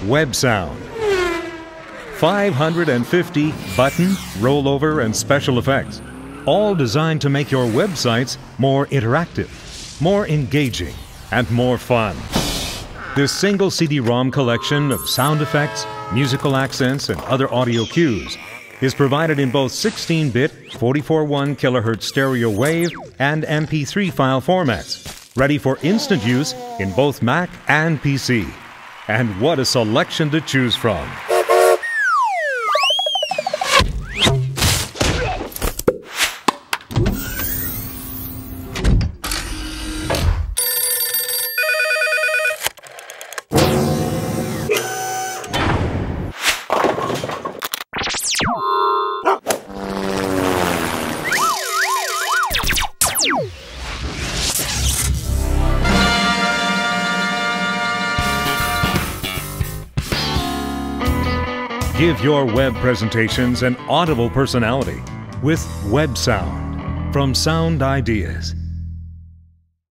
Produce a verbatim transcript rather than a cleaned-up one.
WebSound. five hundred fifty button, rollover, and special effects, all designed to make your websites more interactive, more engaging, and more fun. This single C D ROM collection of sound effects, musical accents, and other audio cues is provided in both sixteen bit, forty-four point one kilohertz stereo wave and M P three file formats, ready for instant use in both Mac and P C. And what a selection to choose from! Give your web presentations an audible personality with WebSound from Sound Ideas.